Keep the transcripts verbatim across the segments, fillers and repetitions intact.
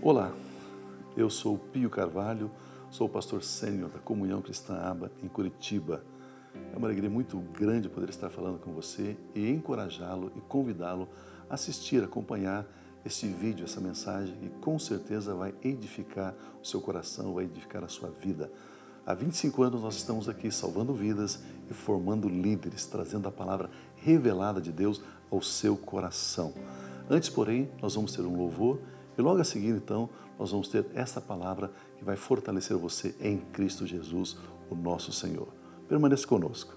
Olá, eu sou Pio Carvalho, sou o pastor sênior da Comunhão Cristã Aba em Curitiba. É uma alegria muito grande poder estar falando com você e encorajá-lo e convidá-lo a assistir, acompanhar esse vídeo, essa mensagem que com certeza vai edificar o seu coração, vai edificar a sua vida. Há vinte e cinco anos nós estamos aqui salvando vidas e formando líderes, trazendo a palavra revelada de Deus ao seu coração. Antes, porém, nós vamos ter um louvor e logo a seguir, então, nós vamos ter essa palavra que vai fortalecer você em Cristo Jesus, o nosso Senhor. Permaneça conosco.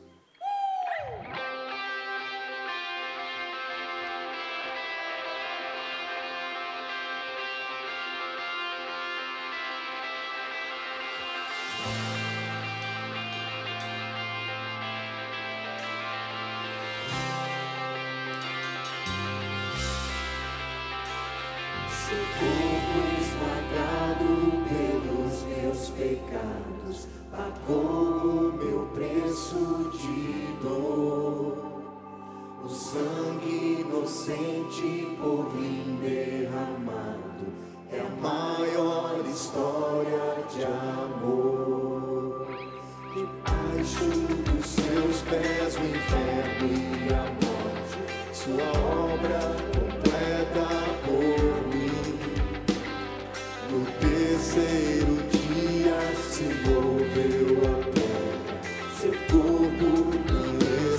Seu corpo esmagado pelos meus pecados, pagou o meu preço de dor. O sangue inocente por mim derramado é a maior história de amor. Debaixo dos seus pés o inferno e a morte, sua obra completa por mim. No terceiro dia se moveu a terra, seu corpo não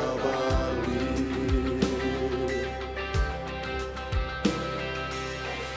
estava ali.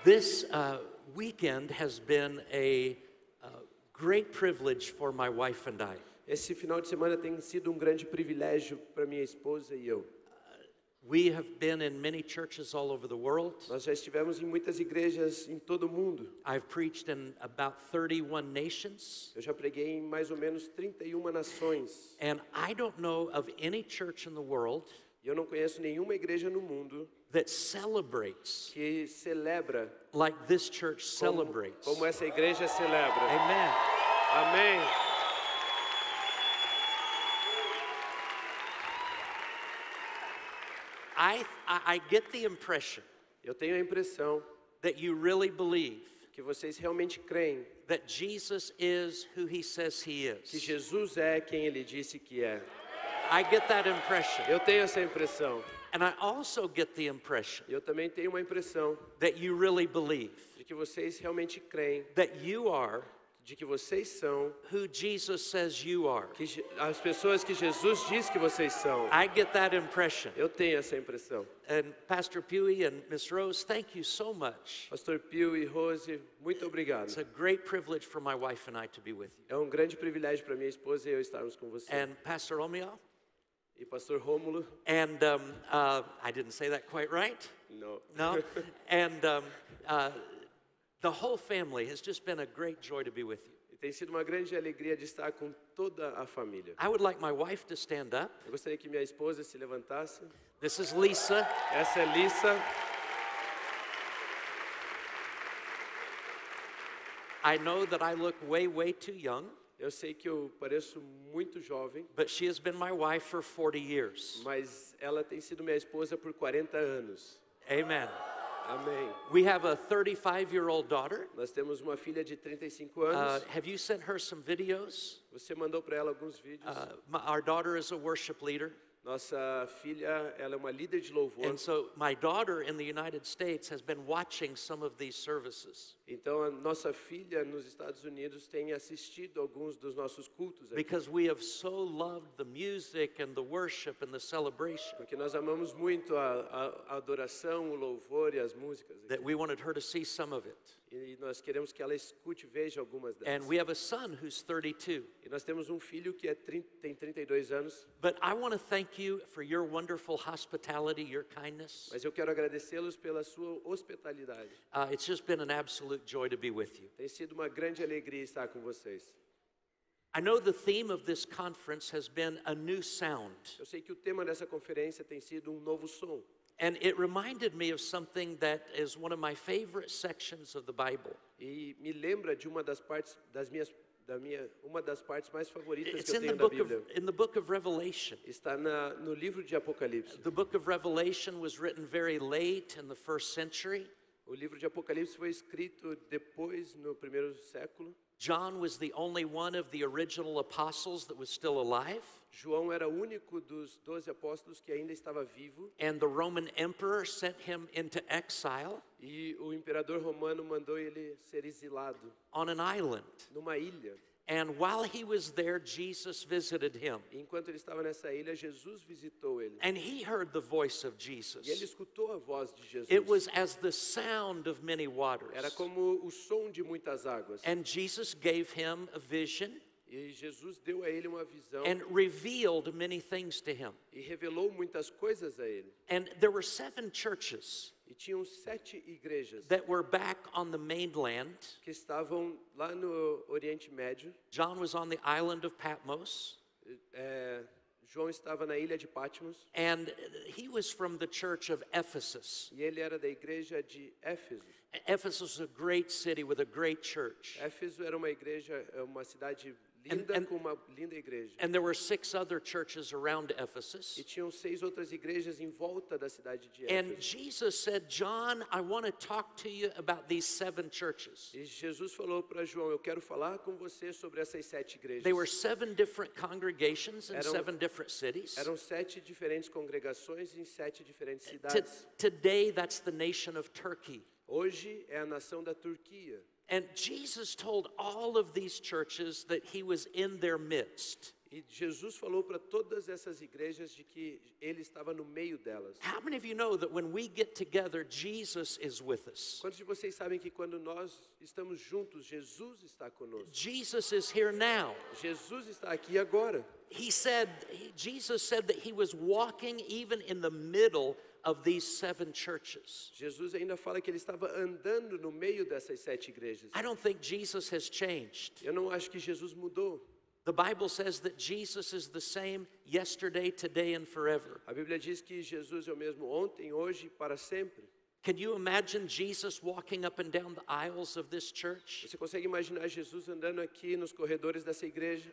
this uh, weekend has been a uh, great privilege for my wife and I. Esse final de semana tem sido um grande privilégio para minha esposa e eu. We have been in many churches all over the world. Nós já estivemos em muitas igrejas em todo o mundo. I've preached in about thirty-one nations. Eu já preguei em mais ou menos trinta e uma nações. And I don't know of any church in the world E eu não conheço nenhuma igreja no mundo that celebrates que celebra like this church como, celebrates. como essa igreja celebra. Amen. Amém. I, I I get the impression Eu tenho a impressão that you really believe que vocês realmente creem that Jesus is who he says he que is. Jesus é quem ele disse que é. I get that impression. Eu tenho essa impressão. And I also get the impression Eu também tenho uma impressão that you really believe de que vocês realmente creem, that you are de que vocês são who Jesus says you are. que Je- as pessoas que Jesus diz que vocês são. I get that impression. Eu tenho essa impressão. And Pastor Pewey and Miss Rose, thank you so much. Pastor Pio e Rose, muito obrigado. It's a great privilege for my wife and I to be with you. É um grande privilégio para minha esposa e eu estarmos com você. And Pastor Omiel, E Pastor Rômulo, and um, uh, I didn't say that quite right. não. No? And um, uh, the whole family has just been a great joy to be with you. E tem sido uma grande alegria de estar com toda a família. I would like my wife to stand up. Eu gostaria que minha esposa se levantasse. This is Lisa. Essa é Lissa. I know that I look way, way too young, Eu sei que eu pareço muito jovem, but she has been my wife for forty years. mas ela tem sido minha esposa por quarenta anos. Amen. Amém. We have a thirty-five-year-old daughter. Nós temos uma filha de trinta e cinco Uh, anos. have you sent her some videos? Você mandou para ela alguns vídeos. Uh, my, our daughter is a worship leader. Nossa filha, ela é uma líder de louvor. And so my daughter in the United States has been watching some of these services Então a nossa filha nos Estados Unidos tem assistido alguns dos nossos cultos aqui. because we have so loved the music and the worship and the celebration Porque nós amamos muito a, a- a adoração, o louvor e as músicas aqui. that we wanted her to see some of it. E nós queremos que ela escute e veja algumas delas. And we have a son who's thirty-two. E nós temos um filho que é trinta, tem trinta e dois anos. But I want to thank you for your wonderful hospitality, your kindness. Mas eu quero agradecê-los pela sua hospitalidade. Uh, it's just been an absolute joy to be with you. Tem sido uma grande alegria estar com vocês. I know the theme of this conference has been a new sound. Eu sei que o tema dessa conferência tem sido um novo som. And it reminded me of something that is one of my favorite sections of the Bible. E me lembra de uma das partes das minhas da minha uma das partes mais favoritas It's que eu in the tenho da book of Bíblia. in the book of Revelation. Está na, no livro de Apocalipse. The book of Revelation was written very late in the first century. O livro de Apocalipse foi escrito depois, no primeiro século. John was the only one of the original apostles that was still alive. João era o único dos doze apóstolos que ainda estava vivo. And the Roman emperor sent him into exile E o imperador romano mandou ele ser exilado on an island. numa ilha. And while he was there, Jesus visited him. E enquanto ele estava nessa ilha, Jesus visitou ele. And he heard the voice of E ele Jesus. escutou a voz de Jesus. It was as the sound of many waters. Era como o som de muitas águas. And Jesus gave him a vision E Jesus deu a ele uma visão and revealed many things to him. e revelou muitas coisas a ele. And there were seven churches E tinham sete igrejas that were back on the mainland. que estavam lá no Oriente Médio. John was on the island of Patmos, É, João estava na ilha de Patmos and he was from the church of Ephesus. e ele era da igreja de Éfeso. Ephesus was a great city with a great church. Éfeso era uma igreja, é uma cidade linda And- and- com uma linda igreja. And there were six other churches around Ephesus. E tinham seis outras igrejas em volta da cidade de And Éfeso. Jesus said, John, I want to talk to you about these seven churches. E Jesus falou para João, eu quero falar com você sobre essas sete igrejas. They were seven different congregations in Eram- seven different cities. Eram sete diferentes congregações em sete diferentes To- cidades. today, that's the nation of Turkey. Hoje é a nação da Turquia. And Jesus told all of these churches that he was in their midst. E Jesus falou para todas essas igrejas de que ele estava no meio delas. How many of you know that when we get together, Jesus is with us? Quantos de vocês sabem que quando nós estamos juntos, Jesus está conosco? Jesus is here now. Jesus está aqui agora. He said, he- Jesus said that he was walking even in the middle of these seven churches. Jesus ainda fala que ele estava andando no meio dessas sete igrejas. I don't think Jesus has changed. Eu não acho que Jesus mudou. The Bible says that Jesus is the same yesterday, today, and forever. A Bíblia diz que Jesus é o mesmo ontem, hoje e para sempre. Can you imagine Jesus walking up and down the aisles of this church? Você consegue imaginar Jesus andando aqui nos corredores dessa igreja?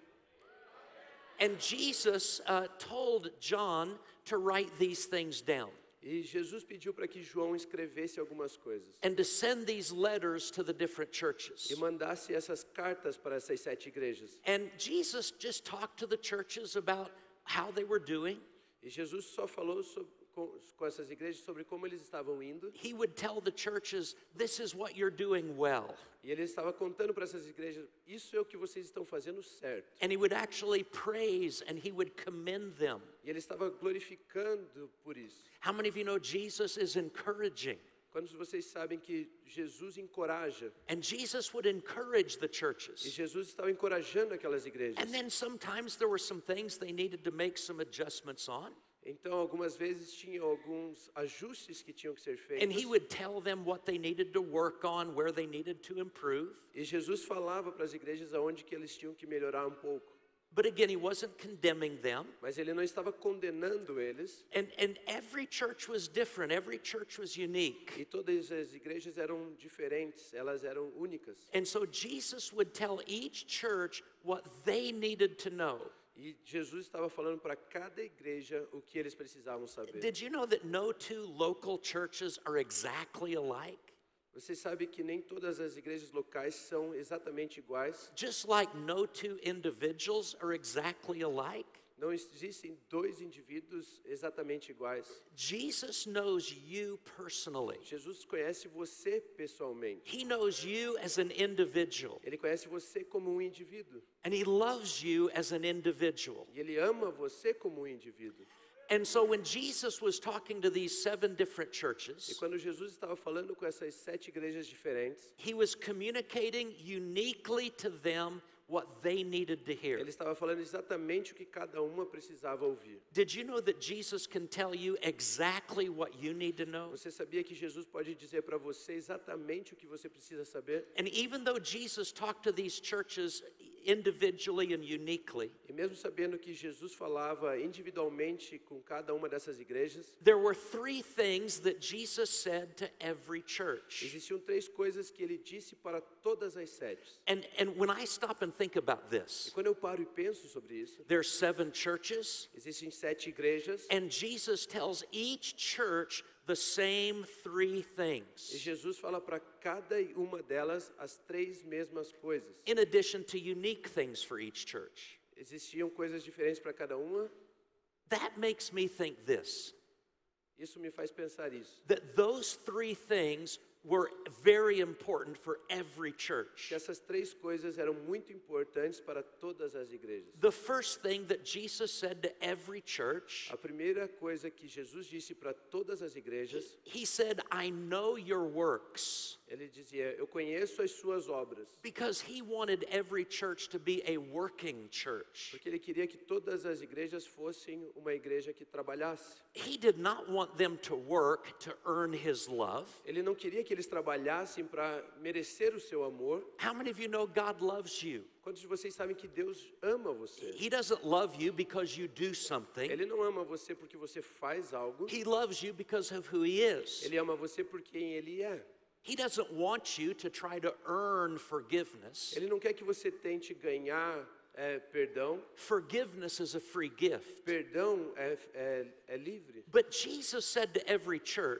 And Jesus uh, told John to write these things down E Jesus pediu para que João escrevesse algumas coisas and to send these letters to the different churches. e mandasse essas cartas para essas sete igrejas. And Jesus just talked to the churches about how they were doing. E Jesus só falou sobre, com, com essas igrejas sobre como eles estavam indo. He would tell the churches, this is what you're doing well. E ele estava contando para essas igrejas, isso é o que vocês estão fazendo certo. And he would actually praise and he would commend them. E ele estava glorificando por isso. How many of you know Jesus is encouraging? Quando vocês sabem que Jesus encoraja, And Jesus would encourage the e churches. Jesus estava encorajando aquelas igrejas. And then sometimes there were some things they needed to make some adjustments on. Então, algumas vezes tinha alguns ajustes que tinham que ser And he feitos. would tell them what they needed to work on, where they needed to improve. E Jesus falava para as igrejas aonde que eles tinham que melhorar um pouco. But again, he wasn't condemning them. Mas ele não estava condenando eles. And, and every church was different. Every church was unique. E todas as igrejas eram diferentes, elas eram únicas. And so Jesus would tell each church what they needed to know. E Jesus estava falando para cada igreja o que eles precisavam saber. Did you know that no two local churches are exactly alike? Você sabe que nem todas as igrejas locais são exatamente iguais. Just like no two individuals are exactly alike? Não existem dois indivíduos exatamente iguais. Jesus knows you personally. Jesus conhece você pessoalmente. He knows you as an individual. Ele conhece você como um indivíduo. And he loves you as an individual. E ele ama você como um indivíduo. And so when Jesus was talking to these seven different E churches, quando Jesus estava falando com essas sete igrejas diferentes, he was communicating uniquely to them what they needed to hear. ele estava falando exatamente o que cada uma precisava ouvir. Did you know that Jesus can tell you exactly what you need to know? Você sabia que Jesus pode dizer para você exatamente o que você precisa saber? And even though Jesus talked to these churches individually and uniquely, E mesmo sabendo que Jesus falava individualmente com cada uma dessas igrejas, there were three things that Jesus said to every church. existiam três coisas que ele disse para todas as sete. And, and when I stop and think about E this, quando eu paro e penso sobre isso, there's seven churches, existem sete igrejas and Jesus tells each church the same three e things, Jesus fala para cada uma delas as três mesmas coisas. in addition to unique things for each church. Existiam coisas diferentes para cada uma. That makes me think this, Isso me faz pensar isso. that those three things were very important for every church. Que essas três coisas eram muito importantes para todas as igrejas. The first thing that Jesus said to every church, A primeira coisa que Jesus disse para todas as igrejas, he said, I know your works, ele dizia: eu conheço as suas obras. because he wanted every church to be a working church. Porque ele queria que todas as igrejas fossem uma igreja que trabalhasse. He did not want them to work to earn his love. Ele não queria que eles trabalhassem para merecer o seu amor. How many of you know God loves you? Quantos de vocês sabem que Deus ama você? He doesn't love you because you do something. Ele não ama você porque você faz algo. He loves you because of who he is. Ele ama você por quem ele é. He doesn't want you to try to earn forgiveness. Ele não quer que você tente ganhar é, perdão. Forgiveness is a free gift. Perdão é, é, é livre. But Jesus said to every church,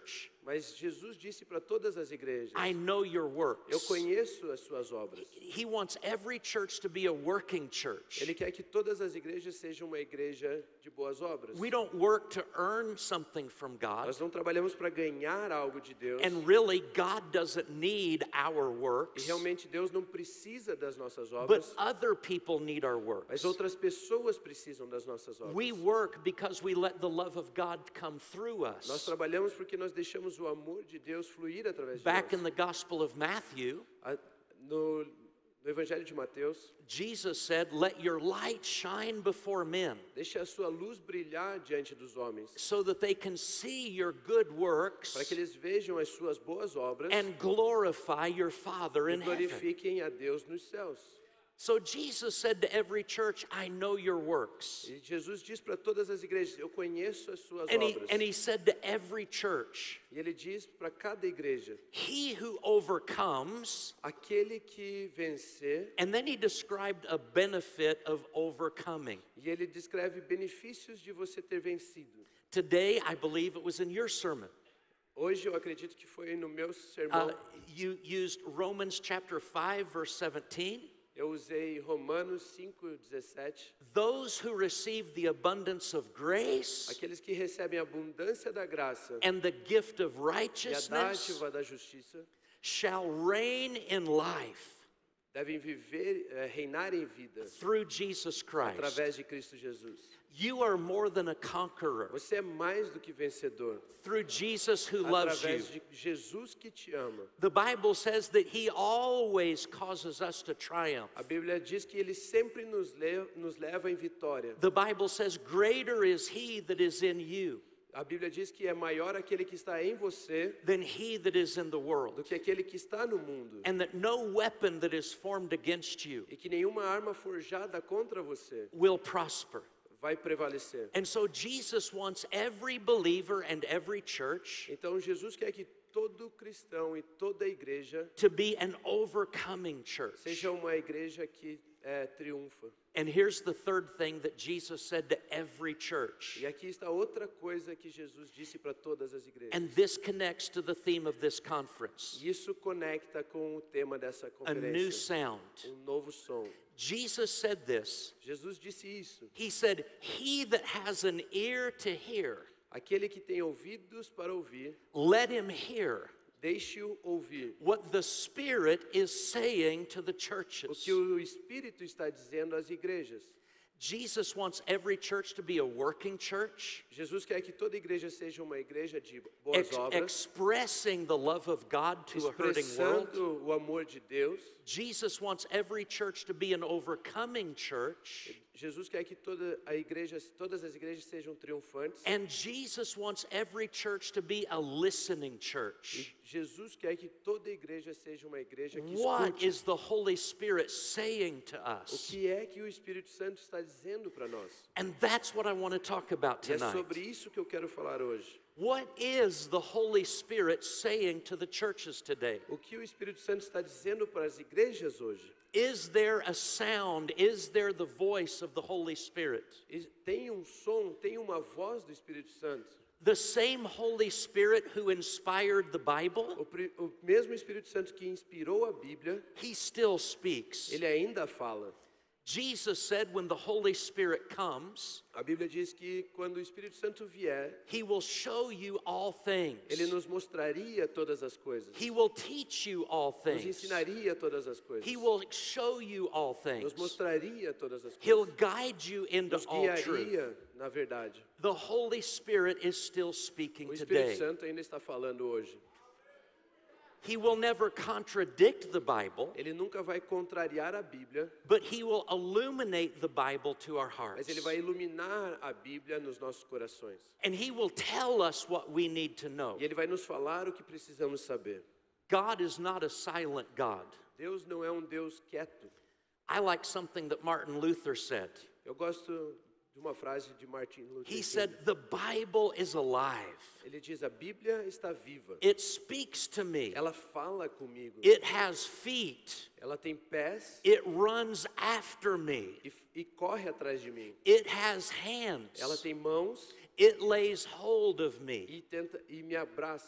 Mas Jesus disse para todas as igrejas, I know your works. eu conheço as suas obras. He wants every church to be a working church. Ele quer que todas as igrejas sejam uma igreja de boas obras. We don't work to earn something from God. Nós não trabalhamos para ganhar algo de Deus. And really, God doesn't need our E works, realmente Deus não precisa das nossas but obras, other people need our mas works. outras pessoas precisam das nossas obras. We work because we let the love of God come through Nós us. trabalhamos porque nós deixamos o amor de Deus fluir através de Back in nós. the Gospel of Matthew, A- No, no Evangelho de Mateus, Jesus said, let your light shine before men deixe a sua luz brilhar diante dos homens, so that they can see your good works para que eles vejam as suas boas obras and glorify your Father e in heaven. glorifiquem a Deus nos céus. So Jesus said to every church, I know your works. E Jesus diz para todas as igrejas, eu conheço as suas And he, obras. and he said to every church, E ele diz para cada igreja, he who overcomes, aquele que vencer, and then he described a benefit of overcoming. e ele descreve benefícios de você ter vencido. Today, I believe it was in your sermon. Hoje eu acredito que foi no meu Uh, sermão, you used Romans chapter five, verse seventeen. eu usei Romanos cinco, dezessete. Those who receive the abundance of grace Aqueles que recebem a abundância da graça and the gift of e a righteousness dádiva da justiça shall reign in life devem viver, eh, reinar em vida through Jesus Christ. através de Cristo Jesus. You are more than a conqueror Você é mais do que vencedor through Jesus who loves you. através de Jesus que te ama. The Bible says that he always causes us to triumph. A Bíblia diz que ele sempre nos, le nos leva em vitória. The Bible says, greater is he that is in you A Bíblia diz que é maior aquele que está em você than he that is in the do world, que aquele que está no mundo. and that no weapon that is formed against you E que nenhuma arma forjada contra você will prosper. vai prevalecer. And so Jesus wants every believer and every church Então Jesus quer que todo cristão e toda igreja to be an overcoming church. seja uma igreja que é, triunfa. And here's the third thing that Jesus said to every church. E aqui está outra coisa que Jesus disse para todas as igrejas. And this connects to the theme of this conference. Isso conecta com o tema dessa A new conferência. sound. Um novo som. Jesus said this. Jesus disse isso. He said, he that has an ear to hear, Aquele que tem ouvidos para ouvir, let him hear deixe-o ouvir. what the Spirit is saying to the O churches. que o Espírito está dizendo às igrejas. Jesus wants every church to be a working church, Jesus quer que toda igreja seja uma igreja de boas ex- obras, expressing the love of God to a hurting world. expressando o amor de Deus. Jesus wants every church to be an overcoming church. Jesus quer que toda a igreja, todas as igrejas sejam triunfantes. And Jesus wants every church to be a listening church. Jesus quer que toda igreja seja uma igreja que What escute. is the Holy Spirit saying to O us? que é que o Espírito Santo está dizendo para nós? And that's what I want to talk about E é tonight. sobre isso que eu quero falar hoje. What is the Holy Spirit saying to the churches today? O que o Espírito Santo está dizendo para as igrejas hoje? Is there a sound? Is there the voice of the Holy Spirit? E tem um som, tem uma voz do Espírito Santo. The same Holy Spirit who inspired the Bible, O, pri- o mesmo Espírito Santo que inspirou a Bíblia, he still speaks. ele ainda fala. Jesus said when the Holy Spirit comes, A Bíblia diz que quando o Espírito Santo vier, he will show you all things. ele nos mostraria todas as coisas. He will teach you all Nos things. ensinaria todas as coisas. He will show you all things. Nos mostraria todas as He'll coisas. guide you into Nos all truth. guiaria na verdade. The Holy Spirit is still speaking O Espírito today. Santo ainda está falando hoje. He will never contradict the Bible, Ele nunca vai contrariar a Bíblia, but he will illuminate the Bible to our hearts. mas ele vai iluminar a Bíblia nos nossos corações. And he will tell us what we need to know. E ele vai nos falar o que precisamos saber. God is not a silent God. Deus não é um Deus quieto. I like something that Martin Luther said. Eu gosto de uma frase de Martin Luther He King. said, the Bible is alive. Ele diz: a Bíblia está viva. It speaks to me. Ela fala comigo. It has feet. Ela tem pés It runs after me. e, e corre atrás de mim. It has hands. Ela tem mãos It lays hold of me. e tenta e me abraça.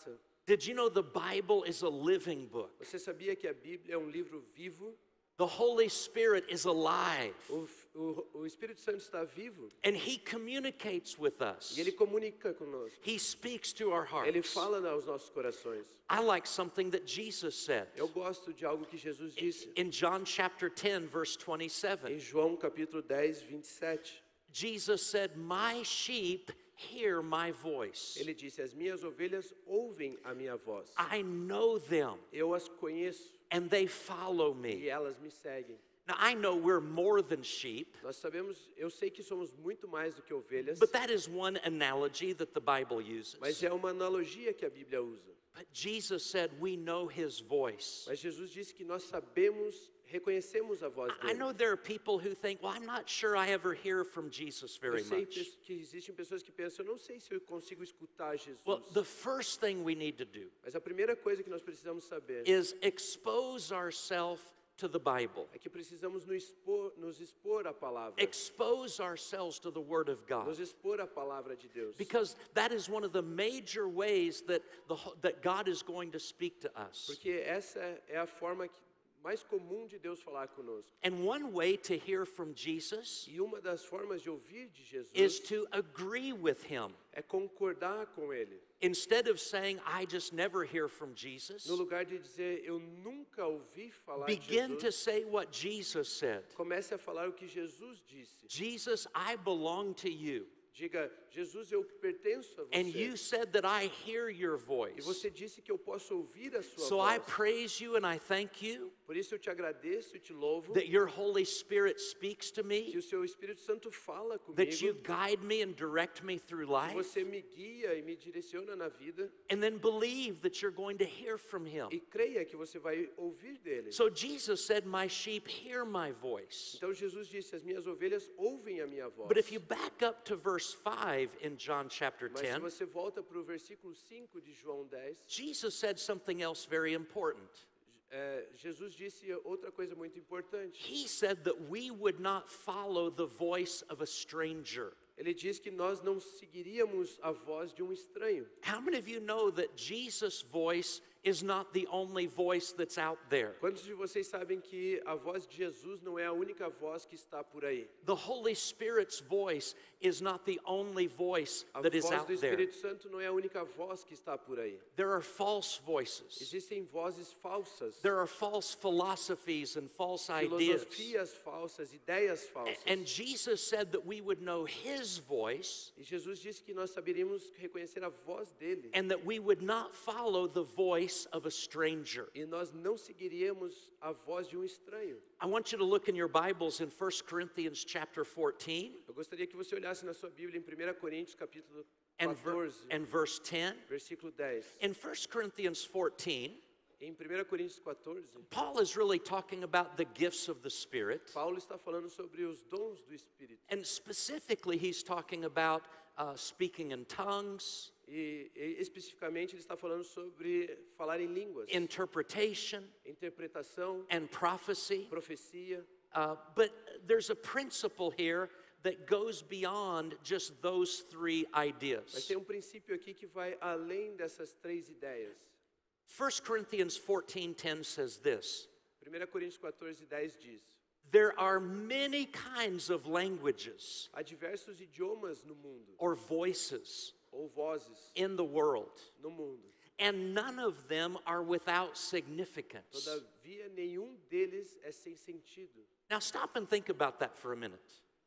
Did you know the Bible is a living book? Você sabia que a Bíblia é um livro vivo? The Holy Spirit is alive. O, o, o Espírito Santo está vivo And He communicates with us. e Ele comunica conosco. He speaks to our Ele hearts. fala aos nossos corações. I like something that Jesus said. Eu gosto de algo que Jesus disse. In John chapter ten, verse twenty-seven, Em João capítulo dez, vinte e sete, Jesus said, "My sheep hear my voice. ele disse: as minhas ovelhas ouvem a minha voz. I know them, Eu as conheço and they follow e me." elas me seguem. Now, I know we're more than sheep, Nós sabemos, eu sei que somos muito mais do que ovelhas, but that is one analogy that the Bible uses. mas é uma analogia que a Bíblia usa. But Jesus said, we know His voice. Mas Jesus disse que nós sabemos, reconhecemos a voz I dele. know there are people who think, well, I'm not sure I ever hear from Jesus very Eu sei much. pes- que existem pessoas que pensam, eu não sei se eu consigo escutar Jesus. Well, the first thing we need to do Mas a primeira coisa que nós precisamos saber is expose ourselves to the Bible. é que precisamos nos expor, nos expor à palavra. Expose ourselves to the Word of God. Nos expor à palavra de Deus. Because that is one of the major ways that, the, ho- that God is going to speak to us. Porque essa é a forma que- mais comum de Deus falar conosco. And one way to hear from Jesus E uma das formas de ouvir de is Jesus to agree with Him. é concordar com Ele. Instead of saying, I just never hear from Jesus, No lugar de dizer, eu nunca ouvi falar de begin to Jesus, say what Jesus said. comece a falar o que Jesus disse. Jesus, I belong to you. Diga, Jesus, eu pertenço a And você. you said that I hear your E voice. você disse que eu posso ouvir a sua So I voz. praise you and I thank you Por isso eu te agradeço e te louvo that your Holy Spirit speaks to que me, o seu Espírito Santo fala that you comigo, guide me and direct me through que life, você me guia e me direciona na vida and then believe that you're going to hear from Him. e creia que você vai ouvir dele. So Jesus said, my sheep hear my voice. Então Jesus disse, as minhas ovelhas ouvem a minha voz. But if you back up to verse five in John chapter Mas se ten, você volta para o versículo cinco de João dez, Jesus said something else very important. é, Jesus disse outra coisa muito importante. He said that we would not follow the voice of a stranger. Ele diz que nós não seguiríamos a voz de um estranho. How many of you know that Jesus' voice is not the only voice that's out there? Quantos de vocês sabem que a voz de Jesus não é a única voz que está por aí? The Holy Spirit's voice is not the only voice A that is voz out do there. Espírito Santo não é a única voz que está por aí. There are false voices. Existem vozes falsas, There are false philosophies and false ideas. filosofias falsas, ideias falsas. And Jesus said that we would know His voice E Jesus disse que nós saberíamos reconhecer a voz dele. and that we would not follow the voice of a stranger. E nós não seguiríamos a voz de um estranho. I want you to look in your Bibles in First Corinthians chapter fourteen Eu gostaria que você olhasse na sua Bíblia em primeira Coríntios capítulo and, ver- quatorze, and verse ten. versículo dez. In First Corinthians fourteen, Em primeira Coríntios quatorze, Paul is really talking about the gifts of the Spirit. Paulo está falando sobre os dons do Espírito. And specifically, he's talking about uh, speaking in tongues, E, e especificamente ele está falando sobre falar em línguas, interpretation, interpretação, and prophecy. profecia. Uh, but there's a principle here that goes beyond just those three Mas ideas. tem um princípio aqui que vai além dessas três ideias. First Corinthians fourteen ten says this: primeira Coríntios quatorze, dez diz: there are many kinds of languages há diversos idiomas no mundo, or voices ou vozes in the world, no mundo. and none of them are without significance. Todavia, nenhum deles é sem sentido. Now stop and think about that for a minute.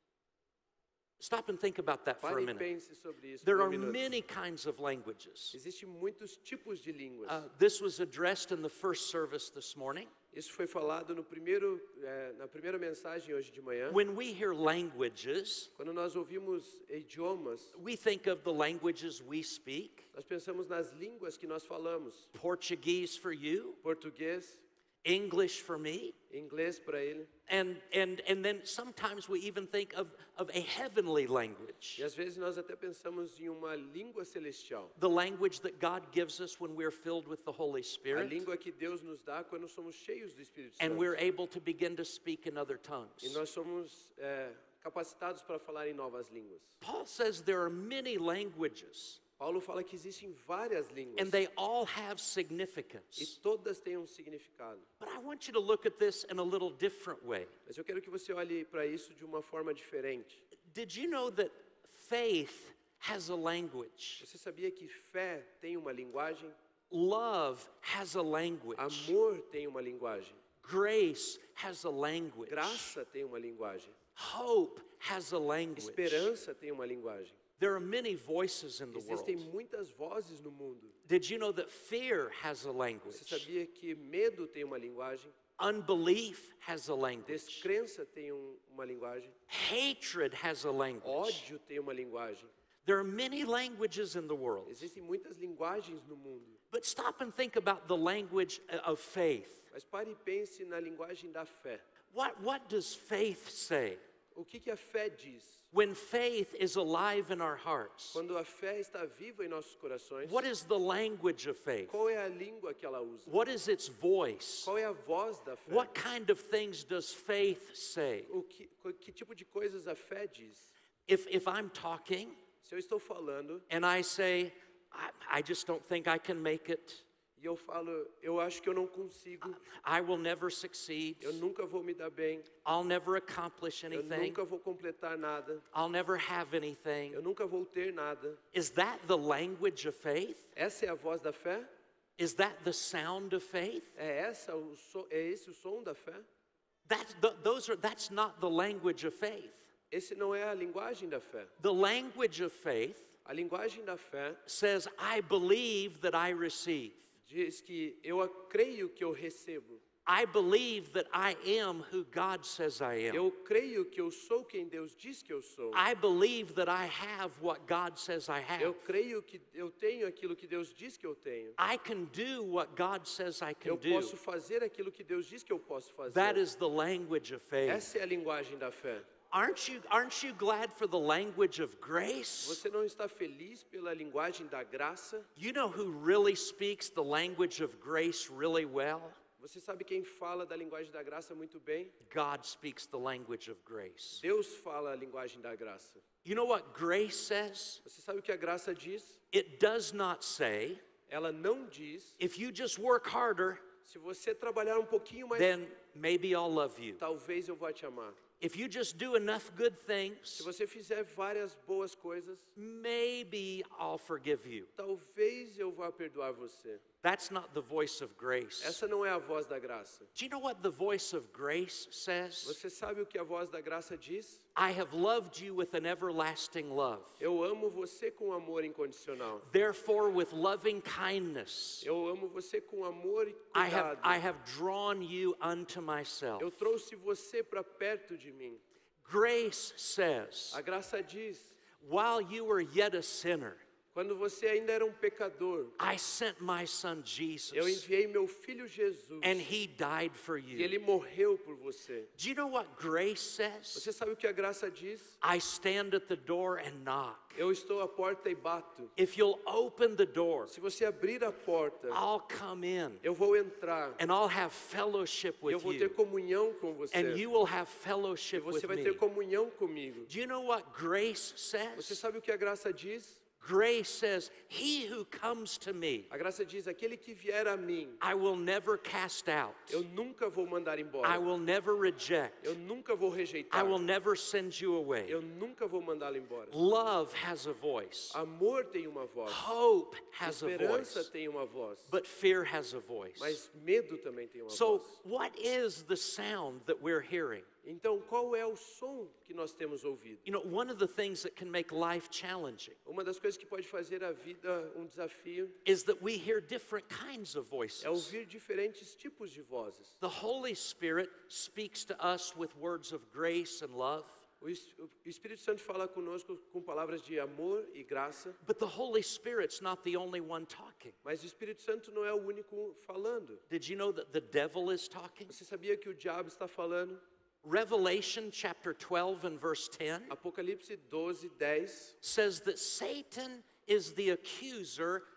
Stop and think about that for Pare a e minute. pense sobre isso There por are um minuto. many kinds of languages. Existem muitos tipos de línguas. Uh, this was addressed in the first service this morning. Isso foi falado no primeiro, eh, na primeira mensagem hoje de manhã. When we hear languages, Quando nós ouvimos idiomas, we think of the languages we speak. nós pensamos nas línguas que nós falamos. Portuguese for you, Português, English for me, inglês para ele. and, and, and then sometimes we even think of, of a heavenly language, E às vezes nós até pensamos em uma língua celestial. the language that God gives us when we're filled with the Holy A Spirit, língua que Deus nos dá quando somos cheios do Espírito and Santo. we're able to begin to speak in other E tongues. nós somos eh, capacitados para falar em novas línguas. Paul says there are many languages, Paulo fala que existem várias línguas. and they all have E significance. todas têm um significado. But I want you to look at this in a little different way. Mas eu quero que você olhe para isso de uma forma diferente. Did you know that faith has a language? Você sabia que fé tem uma linguagem? Love has a language. Amor tem uma linguagem. Grace has a language. Graça tem uma linguagem. Hope has a language. Esperança tem uma linguagem. There are many voices in the world. Existem muitas vozes no mundo. Did you know that fear has a Você language? sabia que medo tem uma linguagem? Unbelief has a language. Descrença tem um, uma linguagem. Hatred has a language. Ódio tem uma linguagem. There are many languages in the world. Existem muitas linguagens no mundo. But stop and think about the language of faith. Mas pare e pense na linguagem da fé. What, what does faith say? O que, que a fé diz? When faith is alive in our hearts, Quando a fé está viva em nossos corações, what is the language of faith? qual é a língua que ela usa? What is its voice? Qual é a voz da fé? What kind of things does faith say? O que, que tipo de coisas a fé diz? If, if I'm talking Se eu estou falando and I say, I, I just don't think I can make it, e eu falo, eu acho que eu não consigo, I will never succeed, eu nunca vou me dar bem, I'll never accomplish eu anything, nunca vou completar nada, I'll never have anything. eu nunca vou ter nada. Is that the language of faith? Essa é a voz da fé? Is that the sound of faith? É essa o so, é esse o som da fé? That's, th- those are, that's not the language of faith. Esse não é a linguagem da fé. The language of faith A linguagem da fé says, I believe that I receive. diz que eu creio que eu recebo. I believe that I am who God says I am. Eu creio que eu sou quem Deus diz que eu sou. I believe that I have what God says I have. Eu creio que eu tenho aquilo que Deus diz que eu tenho. I can do what God says I can Eu do. posso fazer aquilo que Deus diz que eu posso fazer. That is the language of faith. Essa é a linguagem da fé. Aren't you, aren't you glad for the language of grace? Você não está feliz pela linguagem da graça? You know who really speaks the language of grace really well? Você sabe quem fala da linguagem da graça muito bem? God speaks the language of grace. Deus fala a linguagem da graça. You know what grace says? Você sabe o que a graça diz? It does not say, Ela não diz, if you just work harder, se você trabalhar um pouquinho mais, then maybe I'll love you. talvez eu vá te amar. If you just do enough good Se things, você fizer várias boas coisas, maybe I'll forgive you. talvez eu vá perdoar você. That's not the voice of grace. Essa não é a voz da graça. Do you know what the voice of grace says? Você sabe o que a voz da graça diz? I have loved you with an everlasting love. Eu amo você com amor incondicional. Therefore, with loving kindness, Eu amo você com amor e I have, cuidado. I have drawn you unto myself. Eu trouxe você para perto de mim. Grace says, A graça diz, while you were yet a sinner, quando você ainda era um pecador, I sent my son eu Jesus, enviei meu filho Jesus and he died for e you. ele morreu por você. Do you know what grace says? Você sabe o que a graça diz? I stand at the door and knock. Eu estou à porta e bato. If you'll open the door, Se você abrir a porta, I'll come in eu vou entrar. and I'll have fellowship Eu with vou ter you, comunhão com você. and you will have E fellowship você with vai me. ter comunhão comigo. Do you know what grace Você says? sabe o que a graça diz? Grace says, he who comes to me, A graça diz, aquele que vier a mim, I will never cast out. eu nunca vou mandar I embora. will never reject. Eu nunca vou rejeitar. I will never send you away. Eu nunca vou mandá-lo embora. Love has a voice. Amor tem uma voz. Hope has a Esperança voice. tem uma voz. But fear has a voice. Mas medo também tem uma So, voz. what is the sound that we're hearing? Então, qual é o som que nós temos ouvido? You know, one of the things that can make life challenging Uma das coisas que pode fazer a vida um desafio is that we hear different kinds of é voices. ouvir diferentes tipos de vozes. The Holy Spirit speaks to us with words of grace and love, O Es- o Espírito Santo fala conosco com palavras de amor e graça, but the Holy Spirit's not the only one talking. mas o Espírito Santo não é o único falando. Did you know that the devil is talking? Você sabia que o diabo está falando? Revelation chapter twelve and verse ten Apocalipse doze, dez says that Satan is the accuser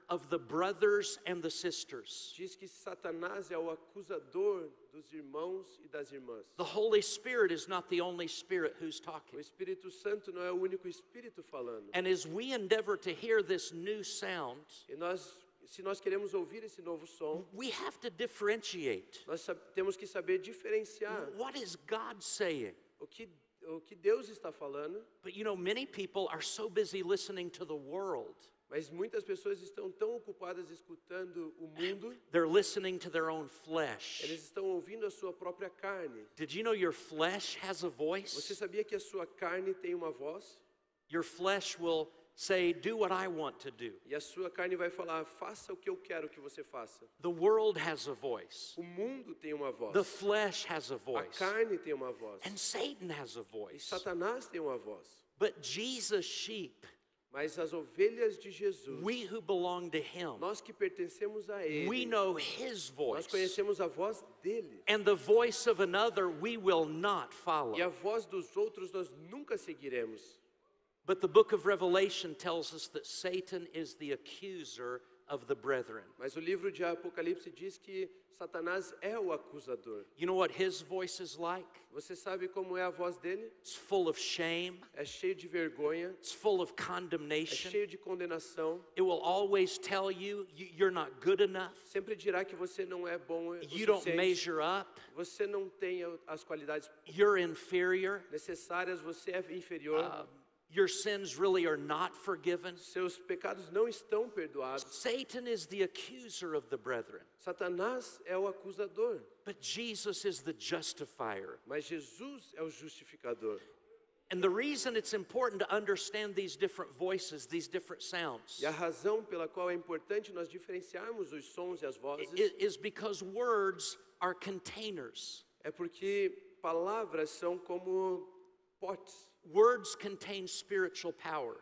of the brothers and the sisters. Diz que Satanás é o acusador dos irmãos e das irmãs. The Holy Spirit is not the only spirit who's O talking. Espírito Santo não é o único Espírito falando. And as we endeavor to hear this new sound, E nós, se nós queremos ouvir esse novo som, we have to differentiate. nós sab- temos que saber diferenciar What is God saying? o que, o que Deus está falando, But you know, many people are so busy listening to the world. mas muitas pessoas estão tão ocupadas escutando o mundo, They're listening to their own flesh. eles estão ouvindo a sua própria carne. Did you know your flesh has a Você voice? sabia que a sua carne tem uma voz? Your flesh will say, do what I want to do. E a sua carne vai falar, faça o que eu quero que você faça. The world has a voice. O mundo tem uma voz. The flesh has a A voice. carne tem uma voz. And Satan has a E voice. Satanás tem uma voz. But Jesus' sheep, Mas as ovelhas de Jesus, we who belong to him, nós que pertencemos a we Ele, know his voice. nós conhecemos a voz dele. And the voice of another we will not follow. E a voz dos outros nós nunca seguiremos. But the book of Revelation tells us that Satan is the accuser of the brethren. Mas o livro de Apocalipse diz que Satanás é o acusador. You know what his voice is like? Você sabe como é a voz dele? It's full of shame. É cheio de vergonha, It's full of é condemnation. cheio de condenação. It will always tell you you- you're not good enough. Sempre dirá que você não é bom o You don't suficiente. measure up. Você não tem as qualidades You're inferior. necessárias, você é inferior. Uh, your sins really are not forgiven. Seus pecados não estão perdoados. Satan is the accuser of the brethren, Satanás é o acusador, but Jesus is the justifier. mas Jesus é o justificador. And the reason it's important to understand these different voices, these different sounds, E a razão pela qual é importante nós diferenciarmos os sons e as vozes i- is because words are containers. é porque palavras são como potes. Words contain spiritual power.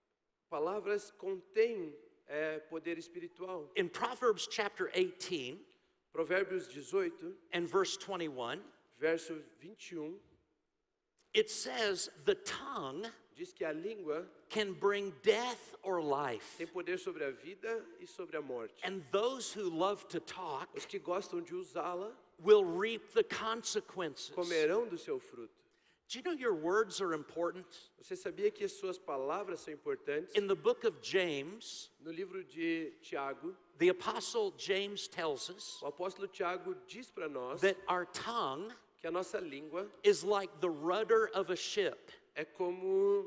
Palavras contêm é, poder espiritual. In Proverbs chapter eighteen Provérbios dezoito, and verse twenty-one, verso vinte e um, it says, the tongue diz que a língua can bring death or life. tem poder sobre a vida e sobre a morte. And those who love to talk Os que gostam de usá-la will reap the consequences. comerão do seu fruto. Do you know your words are important? Você sabia que as suas palavras são importantes? In the book of James, No livro de Tiago, the apostle James tells us o apóstolo Tiago diz para nós that our tongue que a nossa língua is like the rudder of a ship, é como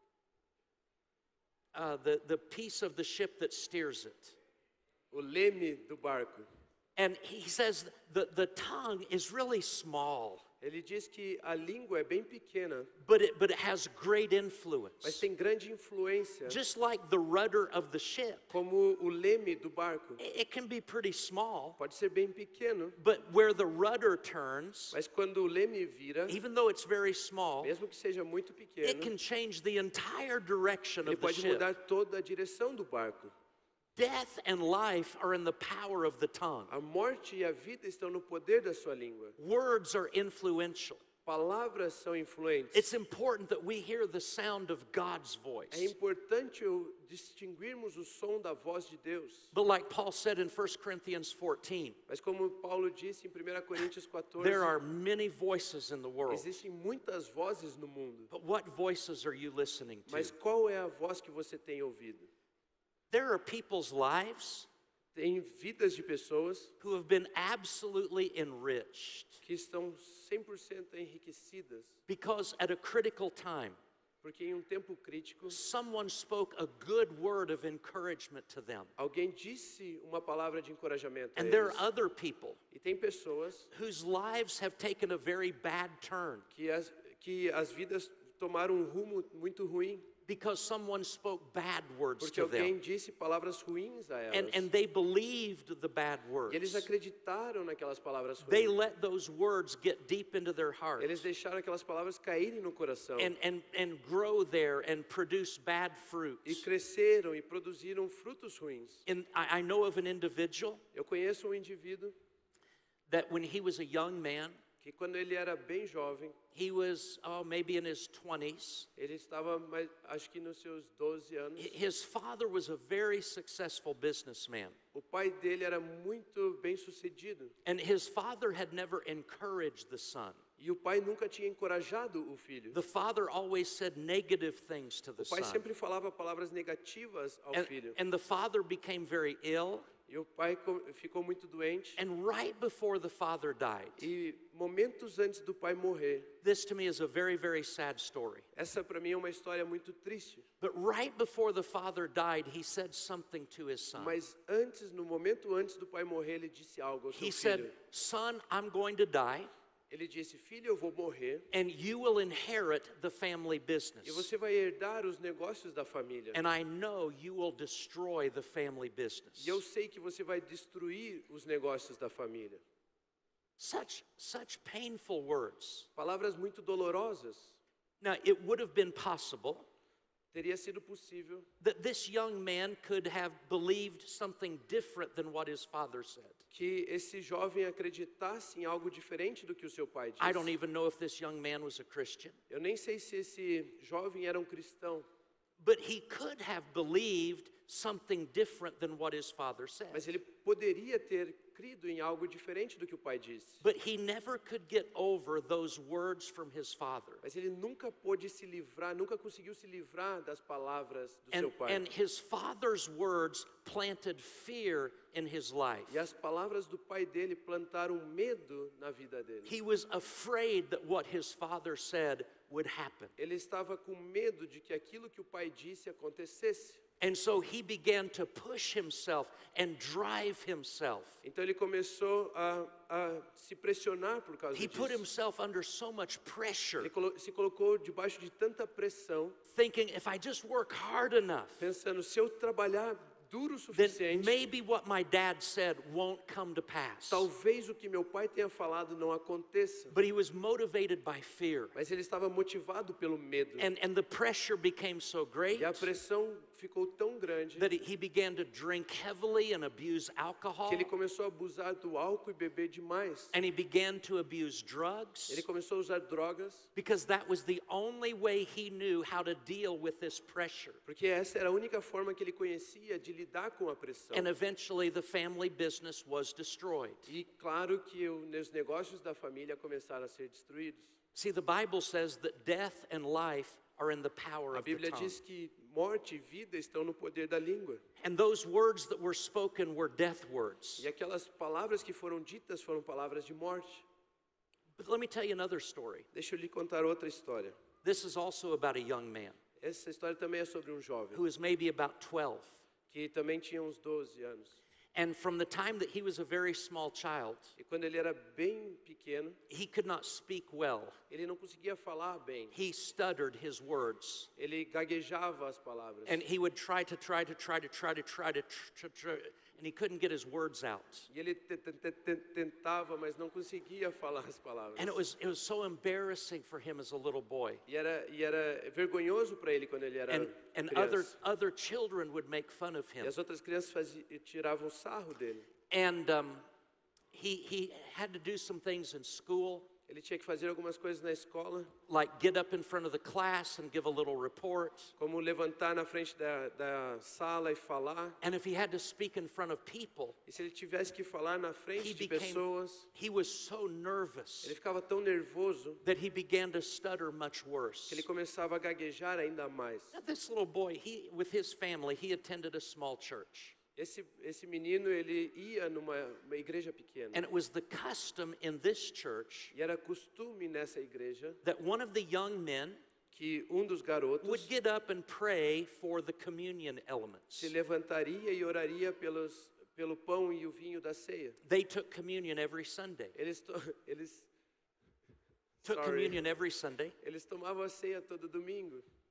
uh, the, the piece of the ship that steers it. o leme do barco. And he says the, the tongue is really small, Ele diz que a língua é bem pequena, but it, but it has great mas influence. tem grande influência, Just like the rudder of the ship, como o leme do barco. it it can be pretty small, Pode ser bem pequeno, but where the rudder turns, mas quando o leme vira, even though it's very small, mesmo que seja muito it pequeno, can change the entire direction ele of the pode ship. mudar toda a direção do barco. Death and life are in the power of the tongue. A morte e a vida estão no poder da sua língua. Words are influential. Palavras são influentes. It's important that we hear the sound of God's É voice. importante o- distinguirmos o som da voz de Deus. But like Paul said in First Corinthians fourteen, Mas como Paulo disse em primeira Coríntios quatorze, there are many voices in the world. existem muitas vozes no mundo. But what voices are you listening to? Mas qual é a voz que você tem ouvido? There are people's lives Tem vidas de pessoas who have been absolutely enriched que estão cem por cento enriquecidas, because at a critical time, porque em um tempo crítico, someone spoke a good word of encouragement to them. alguém disse uma palavra de encorajamento a And there eles. are other people E tem pessoas whose lives have taken a very bad turn que as, que as vidas tomaram um rumo muito ruim, because someone spoke bad words porque to them. alguém disse palavras ruins a elas. And, and they believed the bad E eles words. acreditaram naquelas palavras They ruins. let those words get deep into their heart Eles deixaram aquelas palavras caírem no coração. and, and, and grow there and produce bad E fruits. cresceram e produziram frutos ruins. And I, I know of an individual Eu conheço um indivíduo that when he was a young man, que quando ele era bem jovem, he was, oh, maybe in his twenties. ele estava, mais, acho que nos seus doze anos. His father was a very successful businessman. O pai dele era muito bem sucedido. And his father had never encouraged the son. E o pai nunca tinha encorajado o filho. The father always said negative things to the O pai son. sempre falava palavras negativas ao And, filho. and the father became very ill. E o pai co- ficou muito doente. And right before the father died, E momentos antes do pai morrer, this to me is a very, very sad story. essa para mim é uma história muito triste. But right before the father died, he said something to his son. Mas antes, no momento antes do pai morrer, ele disse algo ao seu He filho. said, son, I'm going to die, Ele disse, filho, eu vou morrer and you will inherit the family business. e você vai herdar os negócios da família. And I know you will destroy the family business. E eu sei que você vai destruir os negócios da família. Such, such painful words. Palavras muito dolorosas. Now, it would have been possible Teria sido possível that this young man could have believed something different than what his father said. que esse jovem acreditasse em algo diferente do que o seu pai disse. I don't even know if this young man was a Christian, Eu nem sei se esse jovem era um cristão, but he could have believed something different than what his father said. mas ele poderia ter crido em algo diferente do que o pai disse. But he never could get over those words from his father. Mas ele nunca pôde se livrar, nunca conseguiu se livrar das palavras do And, seu pai. and his father's words planted fear in his life. E as palavras do pai dele plantaram medo na vida dele. He was afraid that what his father said would happen. Ele estava com medo de que aquilo que o pai disse acontecesse. And so he began to push himself and drive himself. Então ele começou a, a se pressionar por causa He put disso. himself under so much pressure, Ele colo- se colocou debaixo de tanta pressão, thinking if I just work hard enough, pensando, se eu trabalhar duro o then suficiente, maybe what my dad said won't come to pass. talvez o que meu pai tenha falado não aconteça. But he was motivated by fear. Mas ele estava motivado pelo medo. And, and the pressure became so great E a pressão ficou tão grande that he began to drink heavily and abuse alcohol. que ele começou a abusar do álcool e beber demais. And he began to abuse drugs Ele começou a usar drogas, because that was the only way he knew how to deal with this pressure. porque essa era a única forma que ele conhecia de lidar com a pressão. And eventually the family business was destroyed. E claro que o- os negócios da família começaram a ser destruídos. See, the Bible says that death and life are in the power A of the Bíblia tongue. diz que morte e vida estão no poder da língua. And those words that were spoken were death words. E aquelas palavras que foram ditas foram palavras de morte. But let me tell you another story. Deixa eu lhe contar outra história. This is also about a young man Essa história também é sobre um jovem who is maybe about twelve. que também tinha uns doze anos. And from the time that he was a very small child, E quando ele era bem pequeno, he could not speak well. ele não conseguia falar bem. He stuttered his words. Ele gaguejava as palavras. And he would try to try to try to try to try to tr- tr- tr- and he couldn't get his words out. E ele te- te- te- te- tentava, mas não conseguia falar as palavras. And it was it was so embarrassing for him as a little boy. E era, e era vergonhoso para ele quando ele era And and other criança. other children would make fun of E him. as outras crianças faziam, tiravam sarro dele. And um, he he had to do some things in school, Ele tinha que fazer algumas coisas na escola, like get up in front of the class and give a little report. como levantar na frente da, da sala e falar. And if he had to speak in front of people, E se ele tivesse que falar na he frente de became pessoas, he was so nervous ele ficava tão nervoso that he began to stutter much worse. que ele começava a gaguejar ainda mais. Now, this little boy, he with his family, he attended a small church. Esse, esse menino, ele ia numa uma igreja pequena. And it was the custom in this church E era costume nessa igreja that one of the young men que um dos garotos would get up and pray for the communion elements. se levantaria e oraria pelos, pelo pão e o vinho da ceia. They took communion every Sunday. Eles, to, eles, Took Sorry. communion every Sunday. eles tomavam a ceia todo domingo.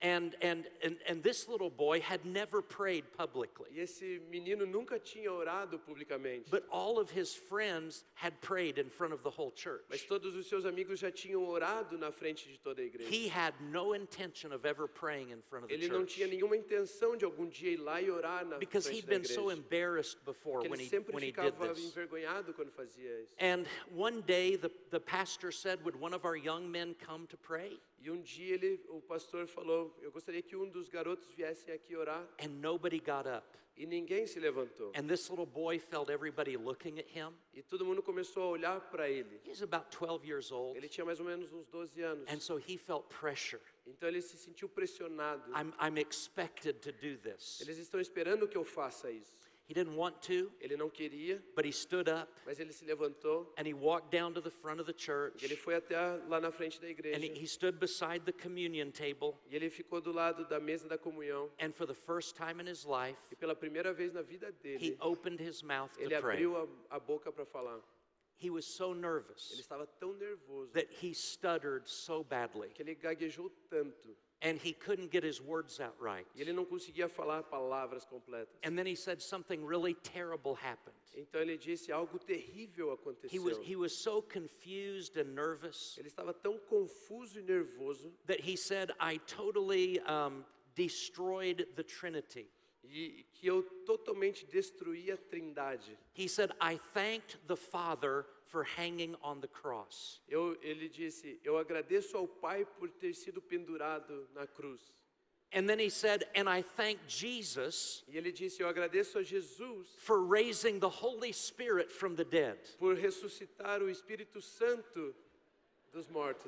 And, and, and, and this little boy had never prayed publicly. E esse menino nunca tinha orado publicamente. But all of his friends had prayed in front of the whole church. Mas todos os seus amigos já tinham orado na frente de toda a igreja. He had no intention of ever praying in front of the Ele não church. tinha nenhuma intenção de algum dia ir lá e orar na Because frente he'd da been so igreja. embarrassed before Porque when ele he, sempre when he did ficava this. envergonhado quando fazia isso. And one day the, the pastor said, would one of our young men come to pray? E um dia ele, o pastor falou, eu gostaria que um dos garotos viessem aqui orar. And nobody got up. E ninguém se levantou. And this little boy felt everybody looking at him. E todo mundo começou a olhar para ele. He's about twelve years old. Ele tinha mais ou menos uns doze anos. And so he felt pressure. Então ele se sentiu pressionado. I'm, I'm expected to do this. Eles estão esperando que eu faça isso. He didn't want to, Ele não queria, but he stood up mas ele se levantou. and he walked down to the front of the E church. ele foi até lá na frente da igreja. And he, he stood beside the communion table. E ele ficou do lado da mesa da comunhão. And for the first time in his life, E pela primeira vez na vida he dele, opened his mouth ele to pray. abriu a, a boca para falar. He was so Ele nervous estava tão nervoso that he stuttered so badly. que ele gaguejou tanto. And he couldn't get his words out right. E ele não conseguia falar palavras completas. And then he said something really terrible happened. Então ele disse algo terrível He was, aconteceu. he was so confused and nervous Ele estava tão confuso e nervoso that he said, I totally um, destroyed the Trinity. e que eu totalmente destruí a Trindade. He said, I thanked the Father for hanging on the cross. Eu, ele disse, eu agradeço ao Pai por ter sido pendurado na cruz. And then he said, and I thank Jesus E ele disse, eu agradeço a Jesus for raising the Holy Spirit from the dead. por ressuscitar o Espírito Santo dos mortos.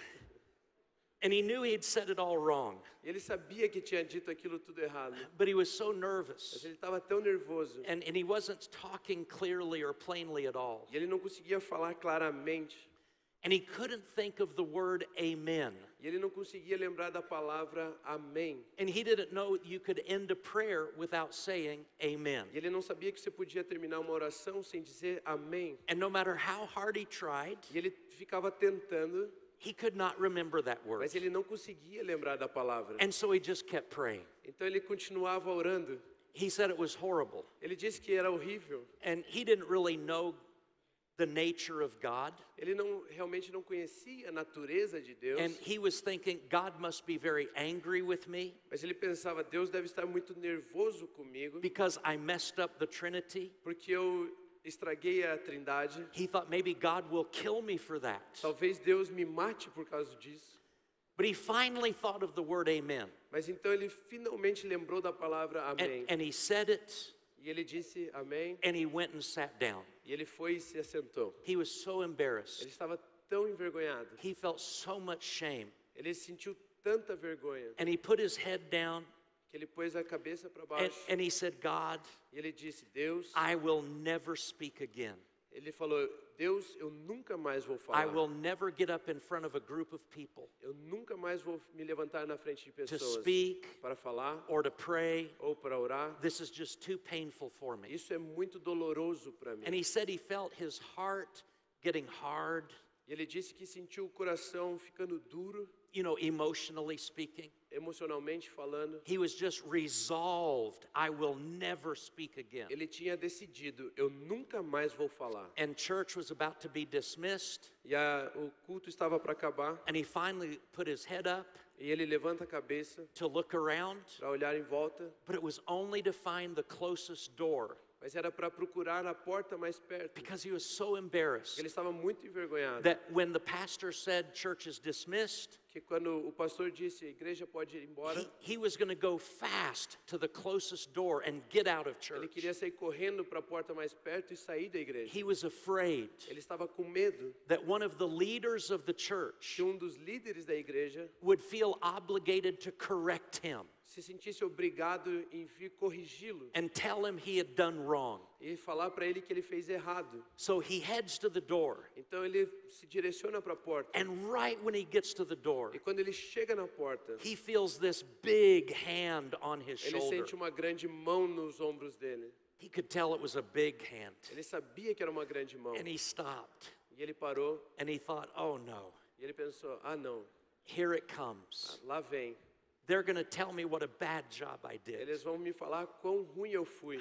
And he knew he'd said it all wrong, E ele sabia que tinha dito aquilo tudo errado. but he was so Mas nervous. ele estava tão nervoso. And, and he wasn't talking clearly or plainly at all. E ele não conseguia falar claramente. And he couldn't think of the word amen. E ele não conseguia lembrar da palavra amém. And he didn't know you could end a prayer without saying amen. E ele não sabia que você podia terminar uma oração sem dizer amém. And no matter how hard he tried, E ele ficava tentando, he could not remember that word. mas ele não conseguia lembrar da palavra. And so he just kept praying. Então ele continuava orando. He said it was horrible. Ele disse que era horrível. And he didn't really know the nature of God. Ele não realmente não conhecia a natureza de Deus. And he was thinking, God must be very angry with me Mas ele pensava, Deus deve estar muito nervoso comigo, because I messed up the Trinity. porque eu estraguei a Trindade. He thought maybe God will kill me for that. Talvez Deus me mate por causa disso. But he finally thought of the word amen. Mas então ele finalmente lembrou da palavra amém. And, and he said it, E ele disse amém. and he went and sat down. E ele foi e se assentou. He was so Ele embarrassed. estava tão envergonhado. He felt so much shame. Ele sentiu tanta vergonha And he put his head down que ele pôs a cabeça para and, baixo. and he said, God, E ele disse, Deus, I will never speak again. ele falou, Deus, eu nunca mais vou I falar. will never get up in front of a group of people Eu nunca mais vou me levantar na frente de to pessoas speak para falar or to pray. ou para orar. This is just too painful for me. Isso é muito doloroso para mim. And he said he felt his heart getting hard, E ele disse que sentiu o coração ficando duro, you know, emotionally speaking. emocionalmente falando. He was just resolved, I will never speak again. Ele tinha decidido, eu nunca mais vou falar. And church was about to be dismissed, E a, o culto estava para acabar. and he finally put his head up E ele levanta a cabeça to look around, para olhar em volta. but it was only to find the closest door Mas era para procurar a porta mais perto. because he was so embarrassed Ele estava muito envergonhado. that when the pastor said church is dismissed, Que quando o pastor disse, a igreja pode ir embora, he, he was going to go fast to the closest door and get out of ele church. queria sair correndo para a porta mais perto e sair da igreja. He was afraid Ele estava com medo that one of the leaders of the church que um dos líderes da igreja would feel obligated to correct him se sentisse obrigado em vir corrigi-lo and tell him he had done wrong. e falar para ele que ele fez errado. So he heads to the door, Então ele se direciona para a porta. and right when he gets to the door, E quando ele chega na porta, he feels this big hand on his ele shoulder. sente uma grande mão nos ombros dele. He could tell it was a big hand. Ele sabia que era uma grande mão. And he stopped, E ele parou and he thought, oh no, e ele pensou, ah não, here it comes. lá vem. they're going to tell me what a bad job I did. Eles vão me falar quão ruim eu fui.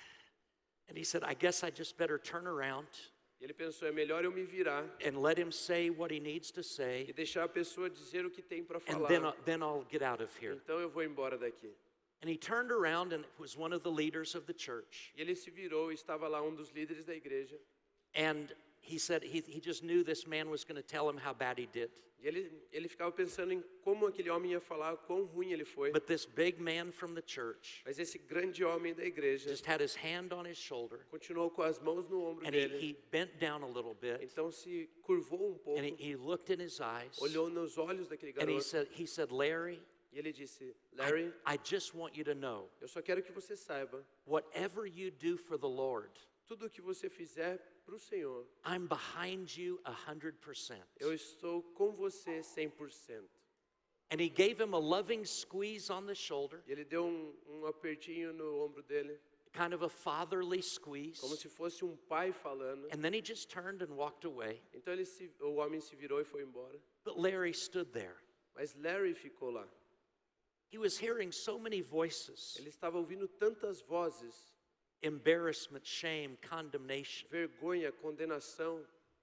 And he said, I guess I just better turn around E ele pensou, é melhor eu me virar and let him say what he needs to e say, deixar a pessoa dizer o que tem para and falar. then, I'll- then I'll get out of here. Então eu vou embora daqui. And he turned around and was one of the leaders of the church. E ele se virou e estava lá um dos líderes da igreja. And he said he, he just knew this man was going to tell him how bad he did. E ele, ele ficava pensando em como aquele homem ia falar, quão ruim ele foi. But this big man from the church Mas esse grande homem da igreja just had his hand on his shoulder, continuou com as mãos no ombro and he, dele. he bent down a little bit, Então se curvou um pouco, and he, he looked in his eyes, olhou nos olhos daquele and he garoto said, he said, Larry, e ele disse, I, Larry, I just want you to know, eu só quero que você saiba, whatever you do for the Lord, tudo o que você fizer para o Senhor, I'm behind you a hundred percent. eu estou com você cem por cento. And he gave him a loving squeeze on the shoulder, E ele deu um, um apertinho no ombro dele, kind of a fatherly squeeze. como se fosse um pai falando. And then he just turned and walked away. Então ele se, o homem se virou e foi embora. But Larry stood there. Mas Larry ficou lá. He was hearing so many voices, Ele estava ouvindo tantas vozes, embarrassment, shame, condemnation. vergonha, condenação.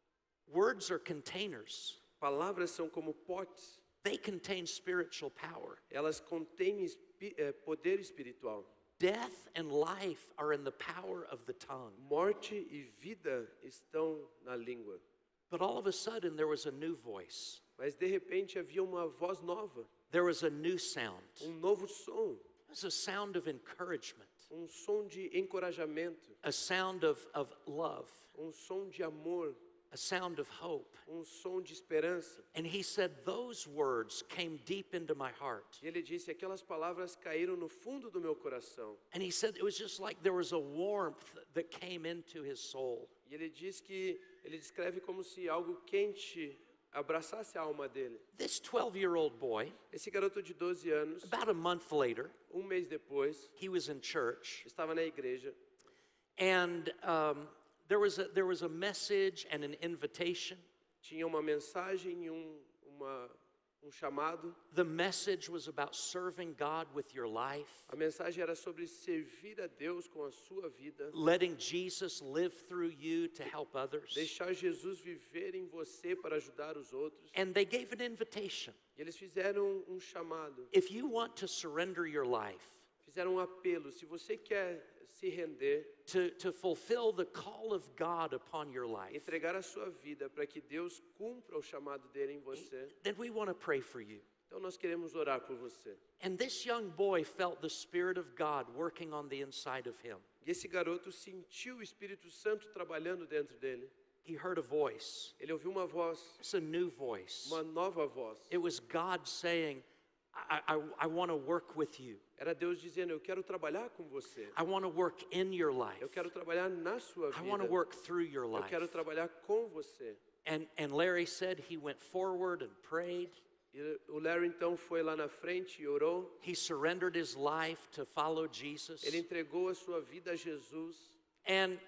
Words are containers. Palavras são como potes. They contain spiritual power. Elas contêm espi- eh, poder espiritual. Death and life are in the power of the tongue. Morte e vida estão na língua. But all of a sudden, there was a new voice. Mas de repente havia uma voz nova, There was a new sound. um novo som, It was a sound of encouragement, um som de encorajamento, a sound of, of love, um som de amor, a sound of hope. um som de esperança. And he said, those words came deep into my heart. E ele disse, aquelas palavras caíram no fundo do meu coração. And he said, it was just like there was a warmth that came into his soul. E ele diz que, ele descreve como se algo quente abraçasse a alma dele. This twelve-year-old boy, Esse garoto de doze anos, about a month later, um mês depois, he was in church, estava na igreja. and um, there was a, there was a message and an invitation. Tinha uma mensagem e um, uma, um chamado. The message was about serving God with your life, A mensagem era sobre servir a Deus com a sua vida. letting Jesus live through you to help others. Deixar Jesus viver em você para ajudar os outros. And they gave an invitation. E eles fizeram um chamado, If you want to surrender your life fizeram um apelo. Se você quer se render, to, to fulfill the call of God upon your life, entregar a sua vida para que Deus cumpra o chamado dele em você, then we want to pray for you. então nós queremos orar por você. And this young boy felt the Spirit of God working on the inside of him. E esse garoto sentiu o Espírito Santo trabalhando dentro dele. He heard a voice. Ele ouviu uma voz, It's a new voice. uma nova voz. It was God saying, I, I, I want to work with you. Era Deus dizendo, eu quero trabalhar com você. I want to work in your life. Eu quero trabalhar na sua I want to vida. work through your Eu life. quero trabalhar com você. And, and Larry said he went forward and prayed. E o Larry então foi lá na frente e orou. He surrendered his life to follow Jesus. Ele entregou a sua vida a Jesus. And